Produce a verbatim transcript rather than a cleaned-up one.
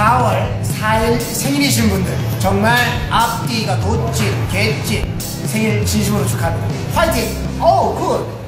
사월 사일 생일이신 분들 정말 앞뒤가 돋짓, 개짓 생일 진심으로 축하합니다. 화이팅! 오, 굿!